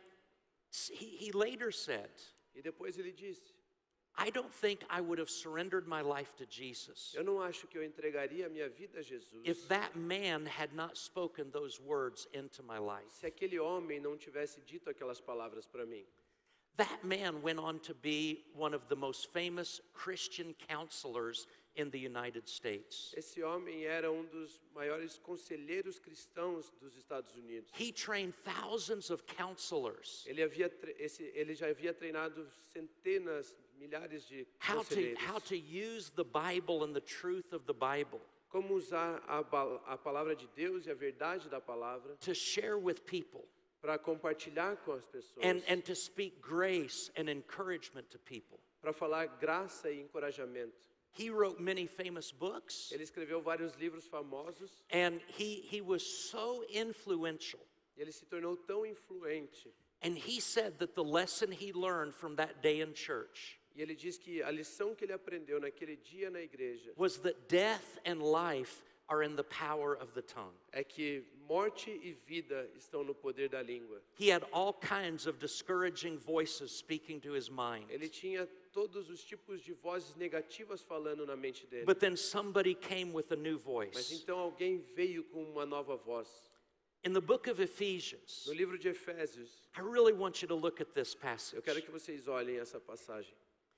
he, he later said, E depois ele disse, I don't think I would have surrendered my life to Jesus eu não acho que eu entregaria a minha vida a Jesus if that man had not spoken those words into my life. se aquele homem não tivesse dito aquelas palavras para mim. That man went on to be one of the most famous Christian counselors in the United States. Esse homem era um dos maiores conselheiros cristãos dos Estados Unidos. He trained thousands of counselors Ele, havia, tre- esse, ele já havia treinado centenas, milhares de how to, conselheiros. how to use the Bible and the truth of the Bible Como usar a, ba- a palavra de Deus e a verdade da palavra to share with people para compartilhar com as pessoas, and, and to speak grace and encouragement to people. para falar graça e encorajamento. He wrote many famous books, Ele escreveu vários livros famosos and he, he was so influential. e ele se tornou tão influente. And he said that the lesson he learned from that day in church E ele diz que a lição que ele aprendeu naquele dia na igreja was that death and life are in the power of the tongue. é que morte e vida estão no poder da língua. He had all kinds of discouraging voices speaking to his mind. Ele tinha todos os tipos de vozes negativas falando na mente dele. But then somebody came with a new Mas voice. então alguém veio com uma nova voz. In the book of Ephesians, No livro de Efésios, I really want you to look at this passage. eu quero que vocês olhem essa passagem.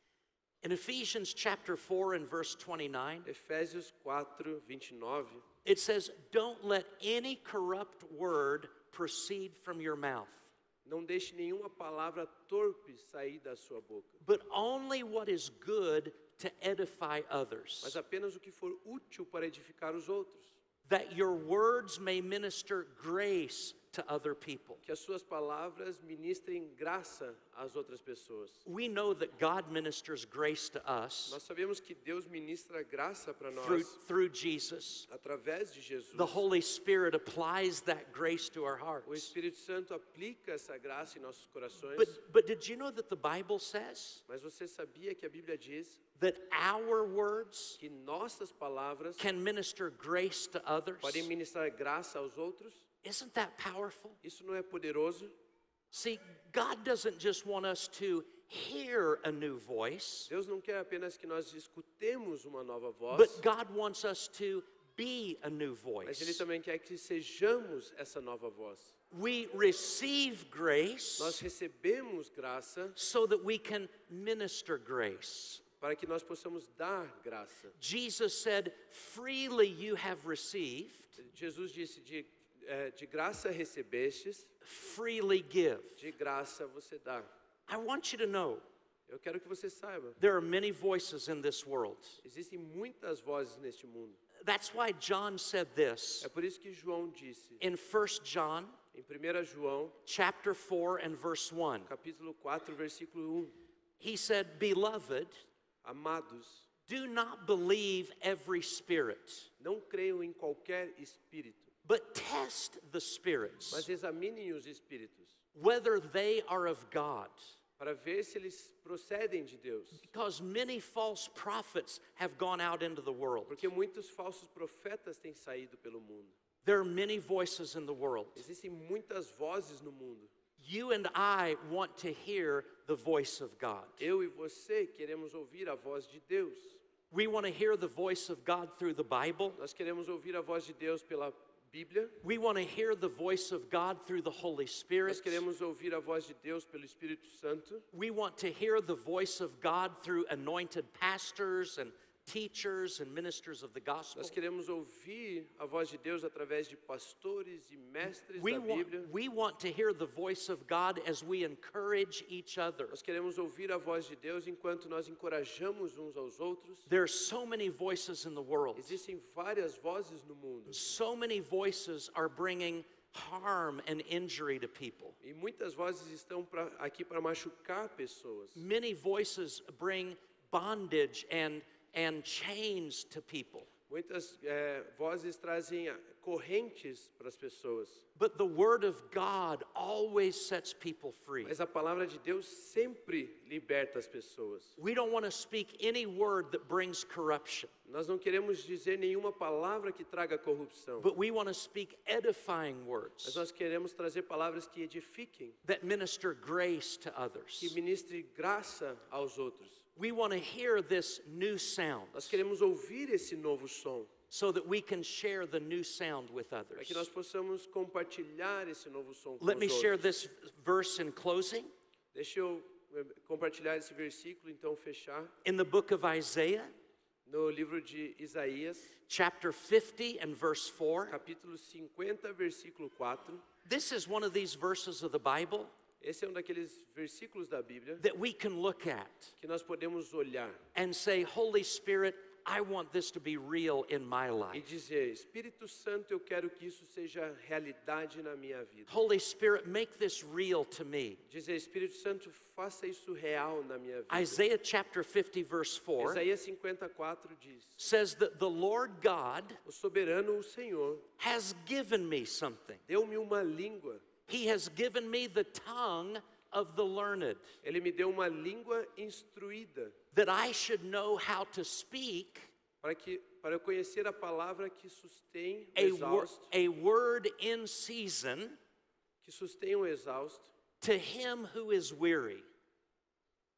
In Ephesians chapter four and verse twenty-nine, Efésios quatro, vinte e nove, it says, "Don't let any corrupt word proceed from your mouth, não deixe nenhuma palavra torpe sair da sua boca, but only what is good to edify mas others, apenas o que for útil para edificar os outros, that your words may minister grace to other people." que as suas palavras ministrem graça às outras pessoas. We know that God ministers grace to us Nós sabemos que Deus ministra graça para through, nós through Jesus. através de Jesus. The Holy Spirit applies that grace to our O hearts. Espírito Santo aplica essa graça em nossos corações. But, but did you know that the Bible says Mas você sabia que a Bíblia diz that our words que nossas palavras can minister grace to others? podem ministrar graça aos outros? Isn't that powerful? Isso não é poderoso? See, God doesn't just want us to hear a new voice, Deus não quer apenas que nós escutemos uma nova voz, but God wants us to be a new mas Ele voice. também quer que sejamos essa nova voz. We receive grace Nós recebemos graça so that we can minister grace. para que nós possamos dar graça. Jesus said, "Freely you have received, Jesus disse, de, eh, de graça recebestes, freely give." de graça você dá. I want you to know Eu quero que você saiba, there are many voices in this world. existem muitas vozes neste mundo. That's why John said this É por isso que João disse, in First John em primeiro João, chapter four and verse one. capítulo quatro, versículo um, He said, "Beloved, amados, do not believe every spirit, não creiam em qualquer espírito, but test the spirits, mas examinem os espíritos, whether they are of God. para ver se eles procedem de Deus. Because many false prophets have gone out into the world." Porque muitos falsos profetas têm saído pelo mundo. There are many voices in the world. Existem muitas vozes no mundo. You and I want to hear the voice of God. Eu e você queremos ouvir a voz de Deus. We want to hear the voice of God through the Bible. Nós queremos ouvir a voz de Deus pela Bíblia. We want to hear the voice of God through the Holy Spirit. Nós queremos ouvir a voz de Deus pelo Espírito Santo. We want to hear the voice of God through anointed pastors and teachers and ministers of the gospel. Nós queremos ouvir a voz de Deus através de pastores e mestres We da want, Bíblia. we want to hear the voice of God as we encourage each other. Nós queremos ouvir a voz de Deus enquanto nós encorajamos uns aos outros. There are so many voices in the world. Existem várias vozes no mundo. So many voices are bringing harm and injury to people. E muitas vozes estão pra, aqui para machucar pessoas. Many voices bring bondage and, and chains to people. Muitas eh, vozes trazem ah, correntes para as pessoas. But the word of God always sets people free. Mas a palavra de Deus sempre liberta as pessoas. We don't want to speak any word that brings corruption, Nós não queremos dizer nenhuma palavra que traga corrupção. but we want to speak edifying Mas words nós queremos trazer palavras que edifiquem, that minister grace to que others. ministre graça aos outros. We want to hear this new sound Nós queremos ouvir esse novo som, so that we can share the new sound with para others. que nós possamos compartilhar esse novo som com Let me os share outros. this verse in closing. Deixa eu eh, compartilhar esse versículo, então fechar. In the book of Isaiah, No livro de Isaías, chapter fifty and verse four, capítulo cinquenta, versículo quatro. this is one of these verses of the Bible Esse é um daqueles versículos da Bíblia that we can look at que nós podemos olhar and say, Holy Spirit, I want this to be real in my e life. dizer: Espírito Santo, eu quero que isso seja realidade na minha vida. Holy Spirit, make this real to me. Dizer: Espírito Santo, faça isso real na minha vida. Isaiah chapter fifty verse four Isaías cinquenta e quatro diz: says that the Lord God O soberano, o Senhor, has given me something. deu-me uma língua. He has given me the tongue of the learned, Ele me deu uma língua instruída that I should know how to speak para que para eu conhecer a palavra que sustém o a, wor- exausto, a word in season que sustém o exausto, to him who is weary.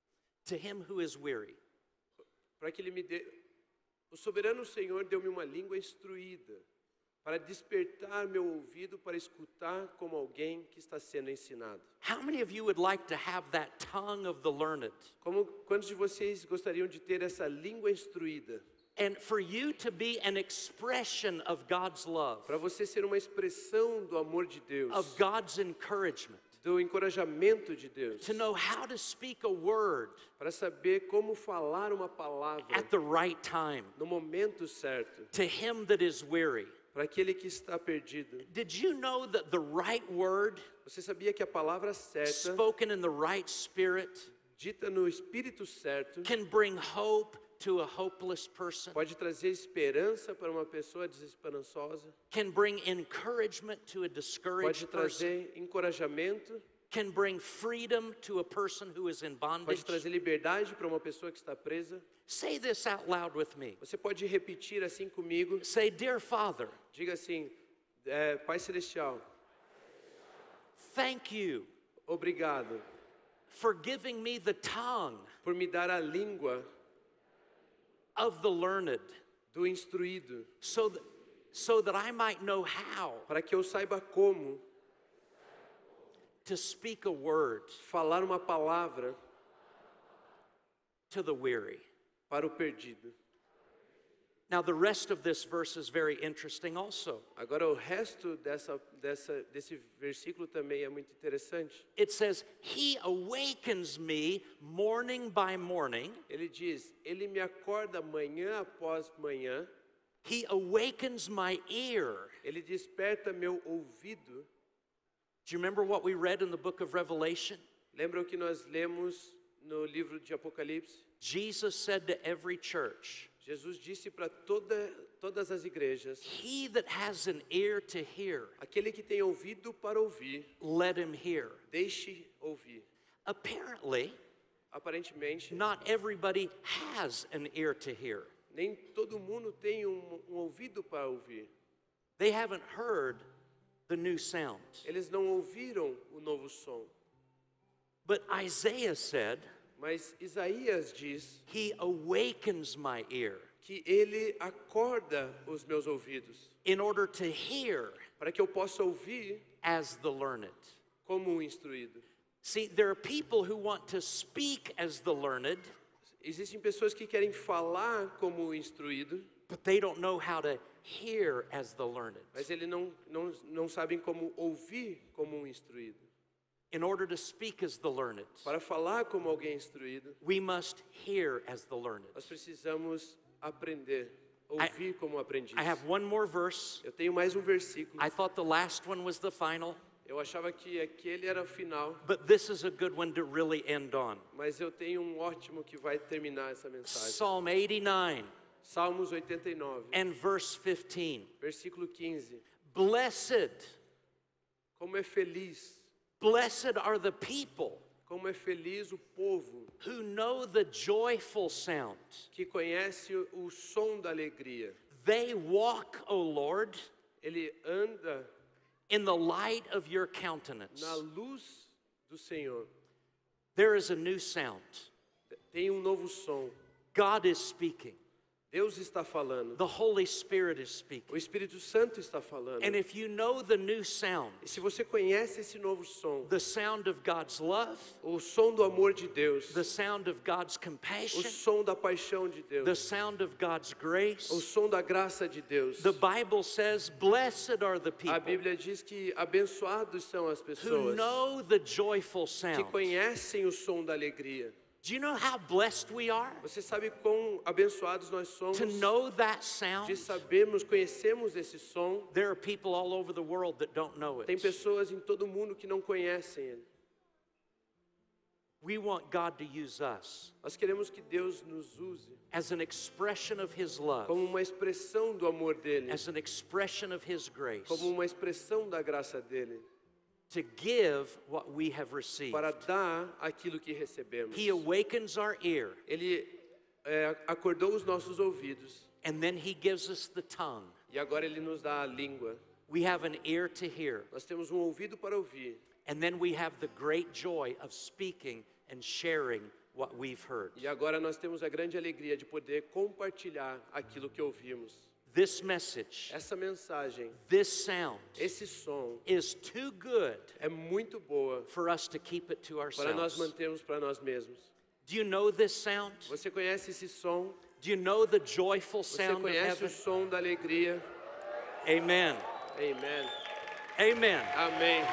To him who is weary. para que ele me dê. O soberano Senhor deu-me uma língua instruída, para despertar meu ouvido para escutar como alguém que está sendo ensinado. How many of you would like to have that tongue of the learned? Como quantos de vocês gostariam de ter essa língua instruída? And for you to be an expression of God's love, Para você ser uma expressão do amor de Deus, of God's encouragement, do encorajamento de Deus, to know how to speak a word para saber como falar uma palavra at the right time, no momento certo, to him that is weary. para aquele que está perdido. Did you know that the right word, Você sabia que a palavra certa, spoken in the right spirit, dita no espírito certo, can bring hope to a hopeless person, pode trazer esperança para uma pessoa desesperançosa, can bring encouragement to a pode discouraged person, trazer encorajamento, can bring freedom to a person who is in bondage? pode trazer liberdade para uma pessoa que está presa. Say this out loud with me. Você pode repetir assim comigo. Say, Dear Father, Diga assim, é, Pai Celestial, thank you obrigado for giving me the tongue por me dar a língua of the learned, do instruído, so that, so that I might know how para que eu saiba como to speak a word falar uma palavra to the weary. para o perdido. Now, the rest of this verse is very interesting also. Agora o resto dessa, dessa, desse versículo também é muito interessante. It says, He awakens me morning by morning. Ele diz, ele me acorda manhã após manhã, He awakens my ear. ele desperta meu ouvido. Do you remember what we read in the book of Revelation? Lembram que nós lemos no livro de Apocalipse? Jesus said to every church, Jesus disse para toda, todas as igrejas, He that has an ear to hear, aquele que tem ouvido para ouvir, let him hear. deixe ouvir. Apparently, Aparentemente, not everybody has an ear to hear. nem todo mundo tem um, um ouvido para ouvir. They haven't heard the new sound. Eles não ouviram o novo som. But Isaiah said, Mas Isaías diz He awakens my ear que ele acorda os meus ouvidos, in order to hear para que eu possa ouvir as the learned. como um instruído. See, there are people who want to speak as the learned, Existem pessoas que querem falar como um instruído, but they don't know how to hear as the learned. mas eles não, não, não sabem como ouvir como um instruído. In order to speak as the learned, Para falar como alguém instruído, we must hear as the learned. nós precisamos aprender, ouvir como aprendiz. I have one more verse. Eu tenho mais um versículo. I thought the last one was the final, Eu achava que aquele era o final, but this is a good one to really end on. mas eu tenho um ótimo que vai terminar essa mensagem. Psalm eighty-nine Salmos oitenta e nove, and verse fifteen. versículo quinze. Blessed, Como é feliz, blessed are the people como é feliz o povo who know the joyful sound. que conhece o som da alegria. They walk, O Lord, Ele anda in the light of your countenance. na luz do Senhor. There is a new sound. Tem um novo som. God is speaking. Deus está falando. The Holy Spirit is speaking. O Espírito Santo está falando. And if you know the new sound, E se você conhece esse novo som, the sound of God's love, o som do amor de Deus, the sound of God's o compassion, som da paixão de the Deus, sound of God's grace, o som da graça de Deus. the Bible says, blessed are the A people Bíblia diz que abençoados são as who pessoas know the joyful que sound. conhecem o som da alegria. Do you know how blessed we are Você sabe quão abençoados nós somos to know that sound? de sabermos, conhecemos esse som. There are people all over the world that don't know Tem it. pessoas em todo mundo que não conhecem ele. We want God to use us Nós queremos que Deus nos use as an expression of His love, como uma expressão do amor dele, as an expression of His grace, como uma expressão da graça dele, to give what we have received. para dar aquilo que recebemos. He awakens our ear, Ele é, acordou os nossos ouvidos and then He gives us the tongue. e agora ele nos dá a língua. We have an ear to hear, Nós temos um ouvido para ouvir and then we have the great joy of speaking and sharing what we've heard. E agora nós temos a grande alegria de poder compartilhar aquilo que ouvimos. This message, Essa mensagem, this sound esse som is too good é muito boa for us to keep it to para nós ourselves. mantermos para nós mesmos. Do you know this sound? Você conhece esse som? Do you know the joyful Você sound of conhece o heaven? som da alegria? Amen. Amen. Amen. Amém.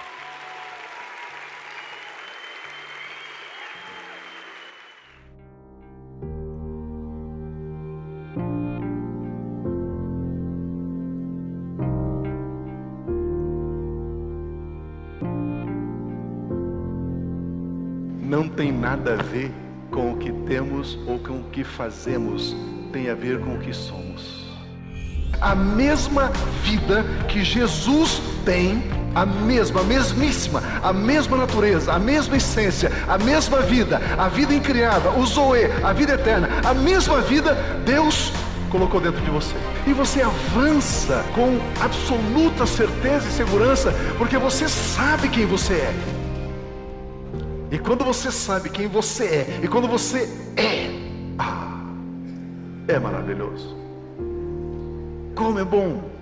Não tem nada a ver com o que temos ou com o que fazemos, tem a ver com o que somos. A mesma vida que Jesus tem, a mesma, a mesmíssima, a mesma natureza, a mesma essência, a mesma vida, a vida incriada, o Zoe, a vida eterna, a mesma vida Deus colocou dentro de você. E você avança com absoluta certeza e segurança, porque você sabe quem você é. E quando você sabe quem você é, e quando você é, ah, é maravilhoso. Como é bom